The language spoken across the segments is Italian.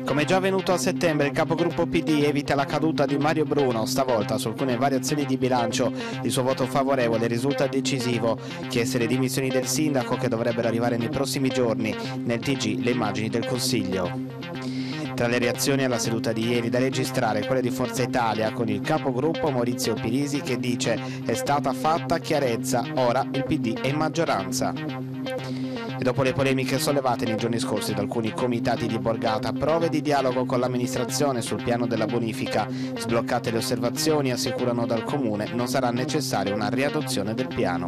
Come già avvenuto a settembre, il capogruppo PD evita la caduta di Mario Bruno. Stavolta, su alcune variazioni di bilancio, il suo voto favorevole risulta decisivo. Chiese le dimissioni del sindaco, che dovrebbero arrivare nei prossimi giorni. Nel TG le immagini del Consiglio. Tra le reazioni alla seduta di ieri, da registrare quelle di Forza Italia, con il capogruppo Maurizio Pirisi che dice: è stata fatta chiarezza, ora il PD è in maggioranza. E dopo le polemiche sollevate nei giorni scorsi da alcuni comitati di Borgata, prove di dialogo con l'amministrazione sul piano della bonifica, sbloccate le osservazioni, assicurano dal Comune non sarà necessaria una riadozione del piano.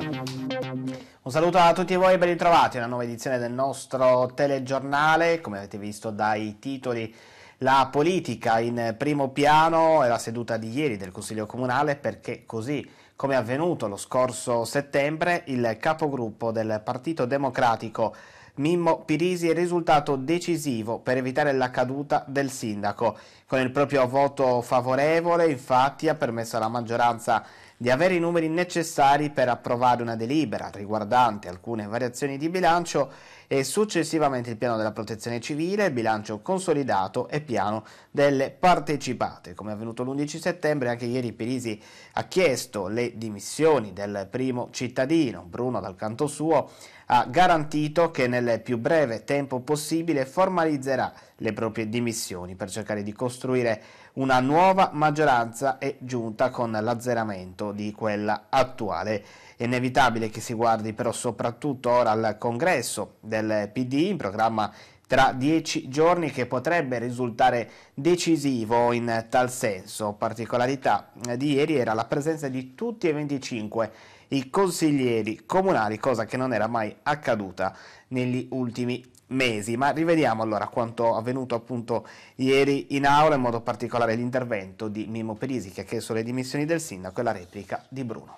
Un saluto a tutti voi e ben ritrovati a una nuova edizione del nostro telegiornale. Come avete visto dai titoli, la politica in primo piano è la seduta di ieri del Consiglio Comunale, perché così come è avvenuto lo scorso settembre, il capogruppo del Partito Democratico Mimmo Pirisi è risultato decisivo per evitare la caduta del sindaco. Con il proprio voto favorevole, infatti, ha permesso alla maggioranza di avere i numeri necessari per approvare una delibera riguardante alcune variazioni di bilancio e successivamente il piano della protezione civile, il bilancio consolidato e piano delle partecipate. Come è avvenuto l'11 settembre, anche ieri Pirisi ha chiesto le dimissioni del primo cittadino. Bruno, dal canto suo, ha garantito che nel più breve tempo possibile formalizzerà le proprie dimissioni per cercare di costruire una nuova maggioranza e giunta con l'azzeramento di quella attuale. È inevitabile che si guardi però soprattutto ora al congresso del PD, in programma tra 10 giorni, che potrebbe risultare decisivo in tal senso. Particolarità di ieri era la presenza di tutti e 25 i consiglieri comunali, cosa che non era mai accaduta negli ultimi mesi. Ma rivediamo allora quanto avvenuto appunto ieri in aula, in modo particolare l'intervento di Mimmo Pirisi, che ha chiesto le dimissioni del sindaco, e la replica di Bruno.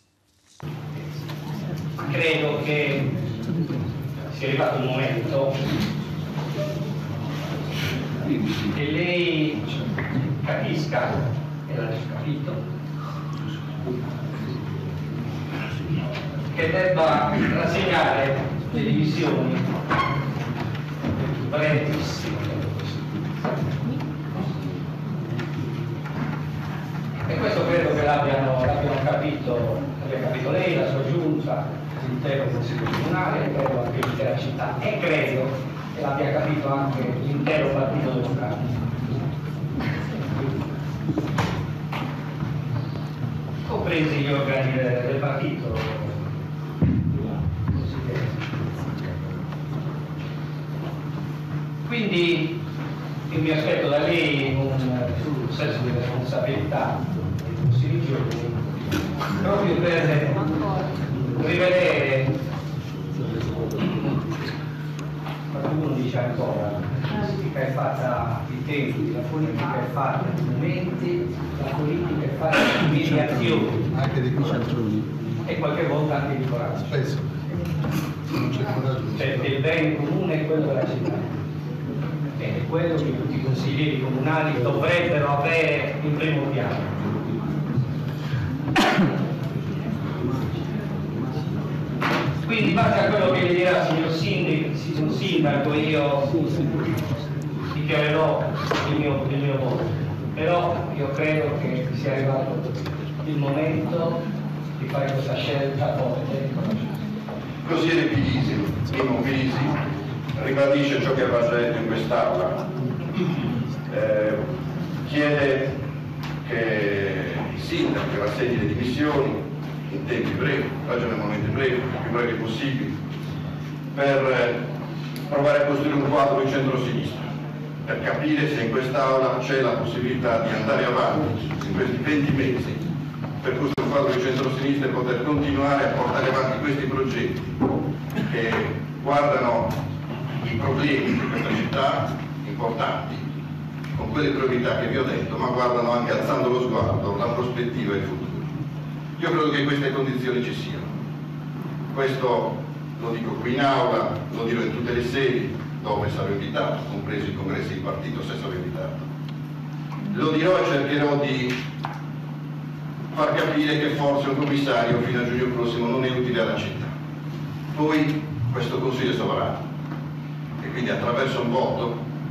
Credo che sia arrivato il momento che lei capisca, e l'ha già capito, che debba rassegnare le dimissioni brevissime. E questo credo che l'abbiano capito, l'abbia capito lei, la sua giunta, l'intero Consiglio Comunale, credo anche l'intera città, e credo che l'abbia capito anche l'intero Partito Democratico. Compresi gli organi del partito. Quindi io mi aspetto da lei un senso di responsabilità nei prossimi giorni, proprio per rivedere, qualcuno dice ancora, la politica è fatta di tempi, la politica è fatta di momenti, la politica è fatta di mediazioni, anche di coraggio, e qualche volta anche di coraggio. Spesso non c'è coraggio. Cioè, il bene comune è quello della città. È quello che tutti i consiglieri comunali dovrebbero avere in primo piano. Quindi, in base a quello che le dirà signor sindaco, io dichiarerò il mio voto. Però io credo che sia arrivato il momento di fare questa scelta forte. Consigliere Pirisi, Mimmo Pirisi, ribadisce ciò che aveva già detto in quest'Aula, chiede che il sindaco rassegni le dimissioni in tempi brevi, ragionevolmente brevi, il più brevi possibili, per provare a costruire un quadro di centro-sinistra, per capire se in quest'Aula c'è la possibilità di andare avanti in questi 20 mesi per costruire un quadro di centro-sinistra e poter continuare a portare avanti questi progetti che guardano i problemi di questa città importanti, con quelle priorità che vi ho detto, ma guardano anche, alzando lo sguardo, la prospettiva e il futuro. Io credo che queste condizioni ci siano. Questo lo dico qui in aula, lo dirò in tutte le sedi dove sarò invitato, compresi i congressi di partito se sarò invitato. Lo dirò e cercherò di far capire che forse un commissario fino a giugno prossimo non è utile alla città. Poi questo Consiglio è sovrano, e quindi attraverso un voto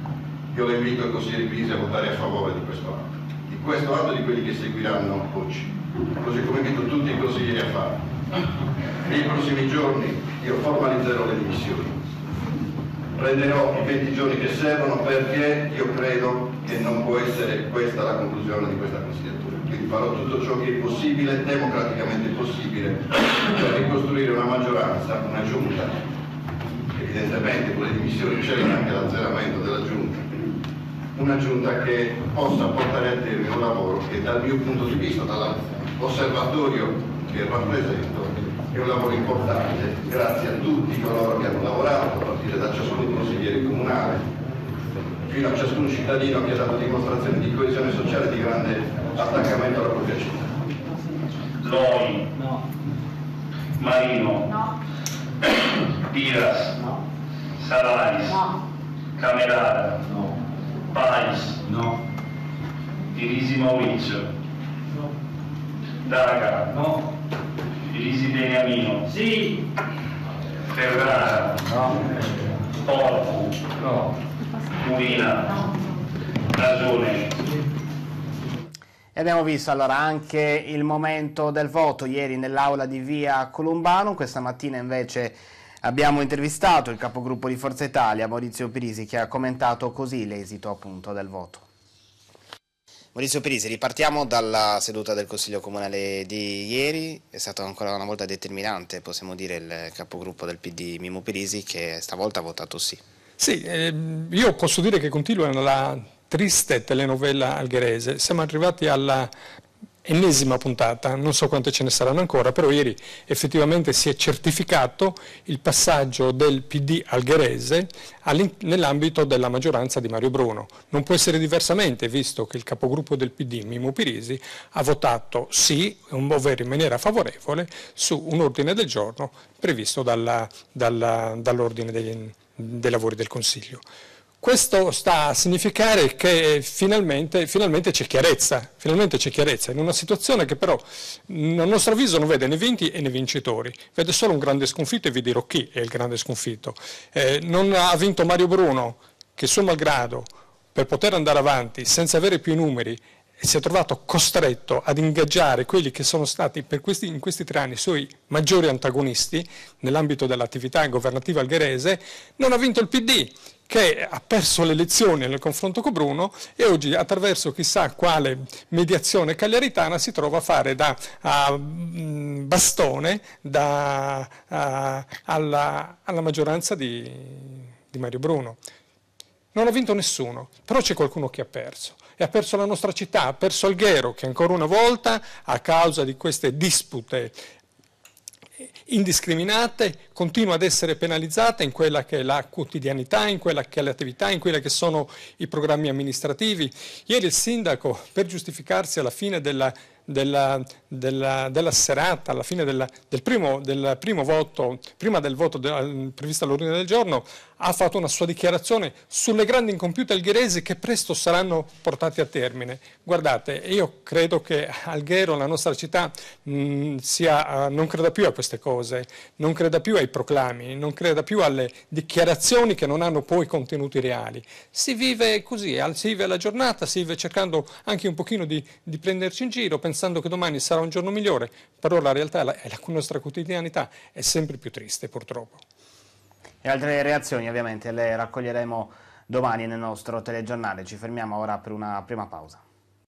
io la invito ai consiglieri Pirisi a votare a favore di questo atto e di quelli che seguiranno oggi, così come invito tutti i consiglieri a farlo. Nei prossimi giorni io formalizzerò le dimissioni, prenderò i 20 giorni che servono, perché io credo che non può essere questa la conclusione di questa consigliatura. Quindi farò tutto ciò che è possibile, democraticamente possibile, per ricostruire una maggioranza, una giunta. Evidentemente con le dimissioni c'è anche l'azzeramento della giunta. Una giunta che possa portare a termine un lavoro che dal mio punto di vista, dall'osservatorio che rappresento, è un lavoro importante, grazie a tutti coloro che hanno lavorato, a partire da ciascun consigliere comunale, fino a ciascun cittadino che ha dato dimostrazione di coesione sociale e di grande attaccamento alla propria città. Loi, No. Marino, No. Piras, No. Sarais, No. Camerata, No. Pais, No. Pirisi Maurizio, No. Daga, No. Pirisi Beniamino, Sì. Ferrara, No. Porfu, No. Murina, Ragione. E abbiamo visto allora anche il momento del voto ieri nell'aula di via Columbano. Questa mattina invece abbiamo intervistato il capogruppo di Forza Italia, Maurizio Pirisi, che ha commentato così l'esito appunto del voto. Maurizio Pirisi, ripartiamo dalla seduta del Consiglio Comunale di ieri. È stato ancora una volta determinante, possiamo dire, il capogruppo del PD Mimmo Pirisi, che stavolta ha votato sì. Sì, io posso dire che continua la triste telenovela algherese. Siamo arrivati alla ennesima puntata, non so quante ce ne saranno ancora, però ieri effettivamente si è certificato il passaggio del PD algherese nell'ambito della maggioranza di Mario Bruno. Non può essere diversamente, visto che il capogruppo del PD, Mimmo Pirisi, ha votato sì, ovvero in maniera favorevole, su un ordine del giorno previsto dall'ordine dei lavori del Consiglio. Questo sta a significare che finalmente c'è chiarezza, in una situazione che però a nostro avviso non vede né vinti e né vincitori, vede solo un grande sconfitto, e vi dirò chi è il grande sconfitto. Non ha vinto Mario Bruno, che suo malgrado, per poter andare avanti senza avere più i numeri, si è trovato costretto ad ingaggiare quelli che sono stati in questi 3 anni i suoi maggiori antagonisti nell'ambito dell'attività governativa algherese. Non ha vinto il PD, che ha perso le elezioni nel confronto con Bruno, e oggi, attraverso chissà quale mediazione cagliaritana, si trova a fare da bastone alla maggioranza di Mario Bruno. Non ha vinto nessuno, però c'è qualcuno che ha perso. E ha perso la nostra città, ha perso Alghero, che ancora una volta, a causa di queste dispute indiscriminate, continua ad essere penalizzata in quella che è la quotidianità, in quella che è l'attività, in quelli che sono i programmi amministrativi. Ieri il sindaco, per giustificarsi alla fine della serata, alla fine del primo voto, prima del voto previsto all'ordine del giorno, ha fatto una sua dichiarazione sulle grandi incompiute algheresi che presto saranno portate a termine. Guardate, io credo che Alghero, la nostra città, non creda più a queste cose, non creda più ai proclami, non creda più alle dichiarazioni che non hanno poi contenuti reali. Si vive così, si vive la giornata, si vive cercando anche un pochino di prenderci in giro, pensando che domani sarà un giorno migliore, però la realtà è la nostra quotidianità è sempre più triste, purtroppo. E altre reazioni ovviamente le raccoglieremo domani nel nostro telegiornale. Ci fermiamo ora per una prima pausa.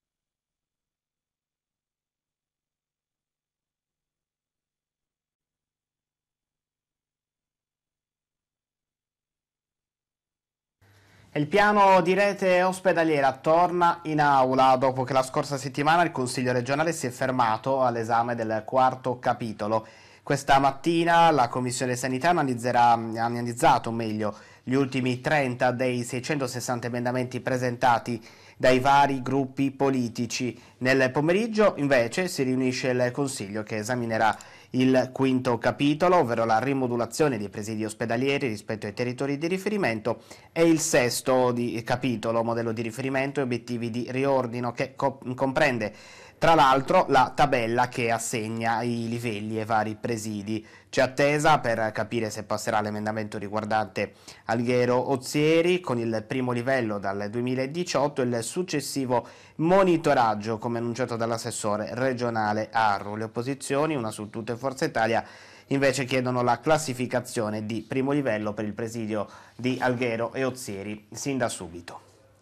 Il piano di rete ospedaliera torna in aula dopo che la scorsa settimana il Consiglio regionale si è fermato all'esame del 4° capitolo. Questa mattina la Commissione Sanità ha analizzato meglio gli ultimi 30 dei 660 emendamenti presentati dai vari gruppi politici. Nel pomeriggio invece si riunisce il Consiglio che esaminerà il 5° capitolo, ovvero la rimodulazione dei presidi ospedalieri rispetto ai territori di riferimento, e il 6° capitolo, modello di riferimento e obiettivi di riordino, che comprende Tra l'altro la tabella che assegna i livelli ai vari presidi. C'è attesa per capire se passerà l'emendamento riguardante Alghero Ozieri con il primo livello dal 2018 e il successivo monitoraggio, come annunciato dall'assessore regionale Arru. Le opposizioni, una su tutte Forza Italia, invece chiedono la classificazione di primo livello per il presidio di Alghero e Ozieri sin da subito.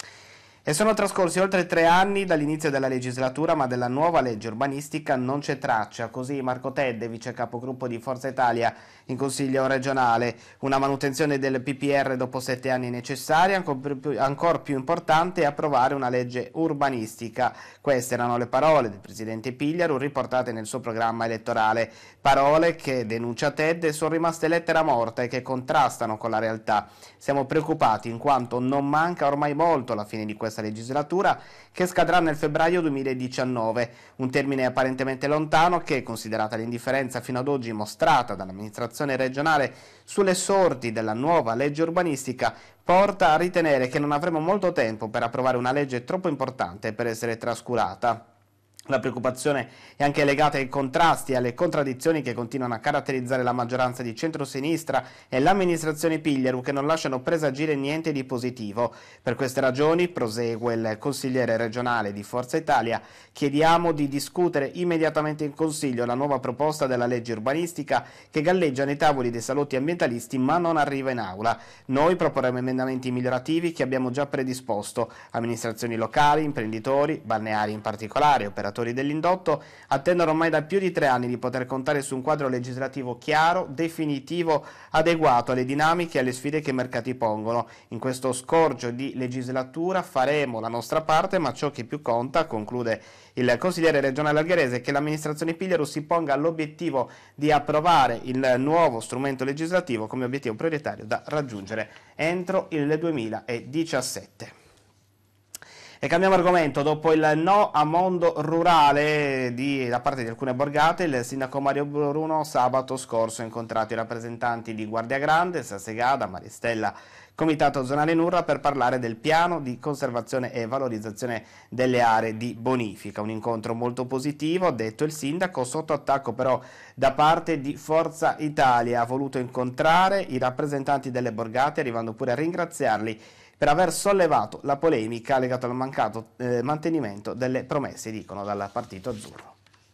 E sono trascorsi oltre 3 anni dall'inizio della legislatura, ma della nuova legge urbanistica non c'è traccia. Così Marco Tedde, vice capogruppo di Forza Italia in Consiglio regionale. Una manutenzione del PPR dopo 7 anni è necessaria, ancora più importante è approvare una legge urbanistica. Queste erano le parole del presidente Pigliaru riportate nel suo programma elettorale. Parole che, denuncia Tedde, sono rimaste lettera morta e che contrastano con la realtà. Siamo preoccupati in quanto non manca ormai molto alla fine di questa legislatura, che scadrà nel febbraio 2019, un termine apparentemente lontano che, considerata l'indifferenza fino ad oggi mostrata dall'amministrazione regionale sulle sorti della nuova legge urbanistica, porta a ritenere che non avremo molto tempo per approvare una legge troppo importante per essere trascurata. La preoccupazione è anche legata ai contrasti e alle contraddizioni che continuano a caratterizzare la maggioranza di centrosinistra e l'amministrazione Pigliaru, che non lasciano presagire niente di positivo. Per queste ragioni, prosegue il consigliere regionale di Forza Italia, chiediamo di discutere immediatamente in Consiglio la nuova proposta della legge urbanistica che galleggia nei tavoli dei salotti ambientalisti ma non arriva in aula. Noi proporremo emendamenti migliorativi che abbiamo già predisposto. Amministrazioni locali, imprenditori, balneari in particolare, operatori dell'indotto attendono ormai da più di 3 anni di poter contare su un quadro legislativo chiaro, definitivo, adeguato alle dinamiche e alle sfide che i mercati pongono. In questo scorcio di legislatura faremo la nostra parte, ma ciò che più conta, conclude il consigliere regionale algherese, è che l'amministrazione Pigliaru si ponga l'obiettivo di approvare il nuovo strumento legislativo come obiettivo prioritario da raggiungere entro il 2017. E cambiamo argomento. Dopo il no a mondo rurale da parte di alcune borgate, il sindaco Mario Bruno sabato scorso ha incontrato i rappresentanti di Guardia Grande, Sassegada, Maristella, Comitato Zonale Nurra per parlare del piano di conservazione e valorizzazione delle aree di bonifica. Un incontro molto positivo, ha detto il sindaco, sotto attacco però da parte di Forza Italia. Ha voluto incontrare i rappresentanti delle borgate, arrivando pure a ringraziarli per aver sollevato la polemica legata al mancato mantenimento delle promesse, dicono dal partito azzurro.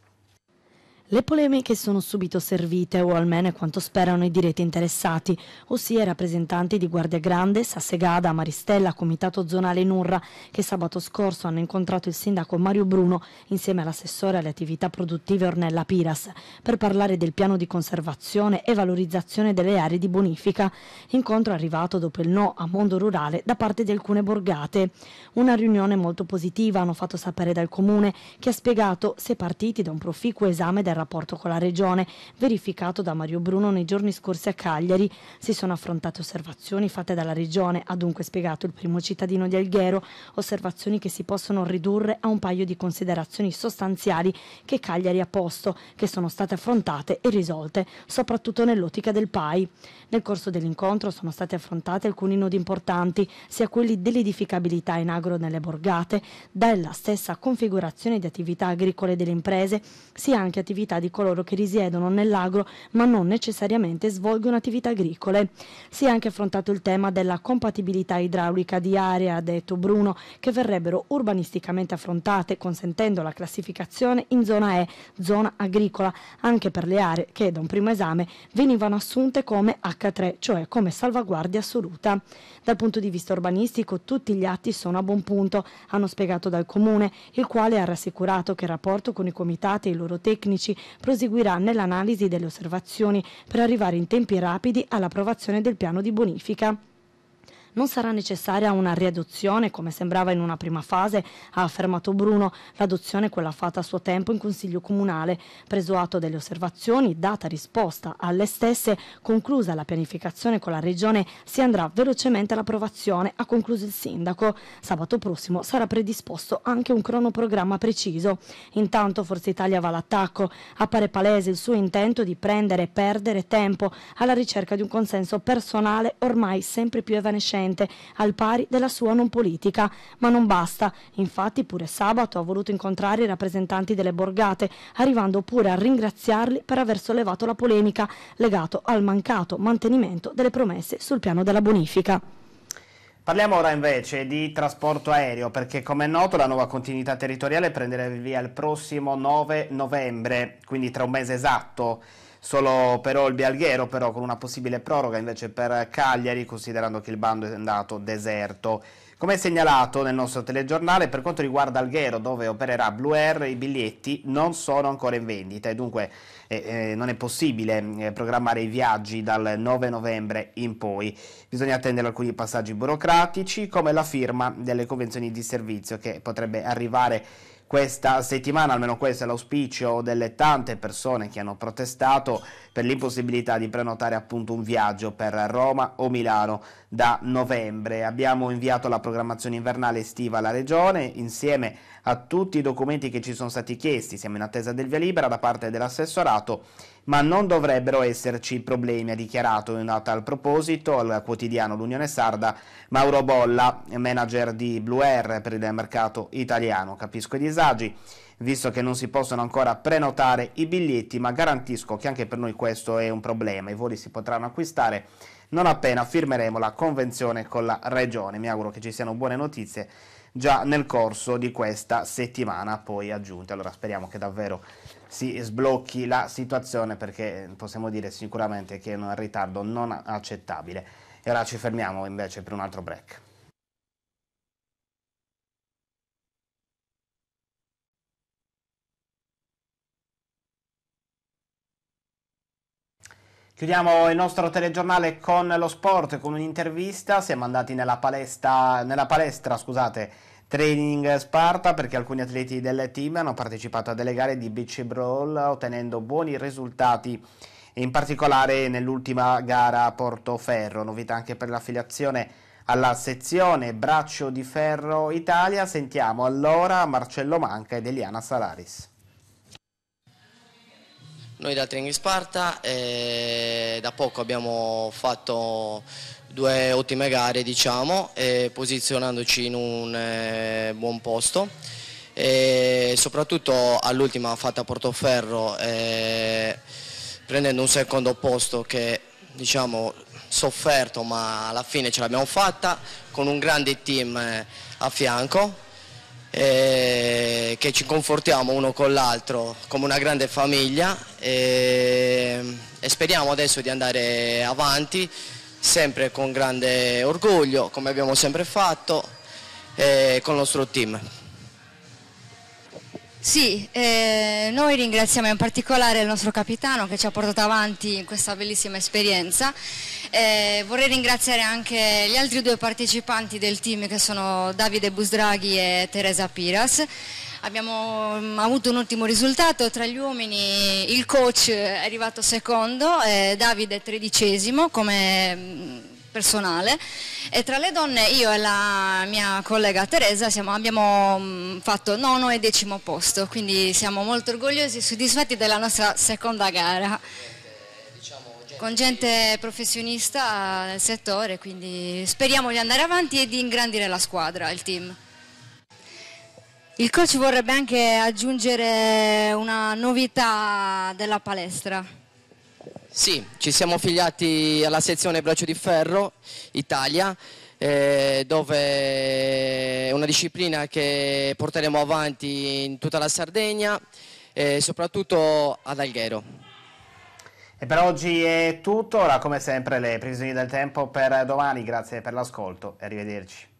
Le polemiche sono subito servite, o almeno è quanto sperano i diretti interessati, ossia i rappresentanti di Guardia Grande, Sassegada, Maristella, Comitato Zonale Nurra, che sabato scorso hanno incontrato il sindaco Mario Bruno insieme all'assessore alle attività produttive Ornella Piras per parlare del piano di conservazione e valorizzazione delle aree di bonifica, incontro arrivato dopo il no a mondo rurale da parte di alcune borgate. Una riunione molto positiva, hanno fatto sapere dal Comune, che ha spiegato si è partiti da un proficuo esame del rapporto con la Regione verificato da Mario Bruno nei giorni scorsi a Cagliari. Si sono affrontate osservazioni fatte dalla Regione, ha dunque spiegato il primo cittadino di Alghero, osservazioni che si possono ridurre a un paio di considerazioni sostanziali che Cagliari ha posto, che sono state affrontate e risolte, soprattutto nell'ottica del PAI. Nel corso dell'incontro sono stati affrontati alcuni nodi importanti, sia quelli dell'edificabilità in agro nelle borgate, dalla stessa configurazione di attività agricole delle imprese, sia anche attività di coloro che risiedono nell'agro ma non necessariamente svolgono attività agricole. Si è anche affrontato il tema della compatibilità idraulica di aree, ha detto Bruno, che verrebbero urbanisticamente affrontate, consentendo la classificazione in zona E, zona agricola, anche per le aree che da un primo esame venivano assunte come H3, cioè come salvaguardia assoluta. Dal punto di vista urbanistico tutti gli atti sono a buon punto, hanno spiegato dal Comune, il quale ha rassicurato che il rapporto con i comitati e i loro tecnici proseguirà nell'analisi delle osservazioni per arrivare in tempi rapidi all'approvazione del piano di bonifica. Non sarà necessaria una riadozione, come sembrava in una prima fase, ha affermato Bruno. L'adozione è quella fatta a suo tempo in Consiglio Comunale. Preso atto delle osservazioni, data risposta alle stesse, conclusa la pianificazione con la Regione, si andrà velocemente all'approvazione, ha concluso il sindaco. Sabato prossimo sarà predisposto anche un cronoprogramma preciso. Intanto Forza Italia va all'attacco. Appare palese il suo intento di prendere e perdere tempo alla ricerca di un consenso personale ormai sempre più evanescente politicamente, al pari della sua non politica. Ma non basta, infatti pure sabato ha voluto incontrare i rappresentanti delle borgate, arrivando pure a ringraziarli per aver sollevato la polemica legato al mancato mantenimento delle promesse sul piano della bonifica. Parliamo ora invece di trasporto aereo, perché come è noto la nuova continuità territoriale prenderà il via il prossimo 9 novembre, quindi tra un mese esatto, solo per Olbia e Alghero, però con una possibile proroga invece per Cagliari, considerando che il bando è andato deserto. Come segnalato nel nostro telegiornale, per quanto riguarda Alghero, dove opererà Blue Air, i biglietti non sono ancora in vendita e dunque non è possibile programmare i viaggi dal 9 novembre in poi. Bisogna attendere alcuni passaggi burocratici, come la firma delle convenzioni di servizio, che potrebbe arrivare questa settimana. Almeno questo è l'auspicio delle tante persone che hanno protestato per l'impossibilità di prenotare appunto un viaggio per Roma o Milano da novembre. Abbiamo inviato la programmazione invernale estiva alla Regione insieme a tutti i documenti che ci sono stati chiesti. Siamo in attesa del via libera da parte dell'assessorato, ma non dovrebbero esserci problemi, ha dichiarato in data al proposito al quotidiano L'Unione Sarda Mauro Bolla, manager di Blue Air per il mercato italiano. Capisco i disagi, visto che non si possono ancora prenotare i biglietti, ma garantisco che anche per noi questo è un problema. I voli si potranno acquistare non appena firmeremo la convenzione con la Regione. Mi auguro che ci siano buone notizie già nel corso di questa settimana poi aggiunte. Allora speriamo che davvero si sblocchi la situazione, perché possiamo dire sicuramente che è un ritardo non accettabile. E ora ci fermiamo invece per un altro break. Chiudiamo il nostro telegiornale con lo sport, con un'intervista. Siamo andati nella palestra, Training Sparta, perché alcuni atleti del team hanno partecipato a delle gare di beach brawl ottenendo buoni risultati, in particolare nell'ultima gara a Portoferro. Novità anche per l'affiliazione alla sezione Braccio di Ferro Italia. Sentiamo allora Marcello Manca ed Eliana Salaris. Noi da Training Sparta da poco abbiamo fatto 2 ottime gare, diciamo, posizionandoci in un buon posto, e soprattutto all'ultima fatta a Portoferro prendendo un secondo posto che, diciamo, sofferto, ma alla fine ce l'abbiamo fatta con un grande team a fianco, che ci confortiamo uno con l'altro come una grande famiglia, e speriamo adesso di andare avanti sempre con grande orgoglio, come abbiamo sempre fatto, con il nostro team. Sì, noi ringraziamo in particolare il nostro capitano che ci ha portato avanti in questa bellissima esperienza. Vorrei ringraziare anche gli altri 2 partecipanti del team, che sono Davide Busdraghi e Teresa Piras. Abbiamo avuto un ottimo risultato. Tra gli uomini il coach è arrivato secondo, Davide 13° come personale, e tra le donne io e la mia collega Teresa abbiamo fatto 9° e 10° posto, quindi siamo molto orgogliosi e soddisfatti della nostra seconda gara, con gente professionista nel settore, quindi speriamo di andare avanti e di ingrandire la squadra, il team. Il coach vorrebbe anche aggiungere una novità della palestra. Sì, ci siamo affiliati alla sezione Braccio di Ferro Italia, dove è una disciplina che porteremo avanti in tutta la Sardegna e soprattutto ad Alghero. E per oggi è tutto. Ora come sempre le previsioni del tempo per domani. Grazie per l'ascolto e arrivederci.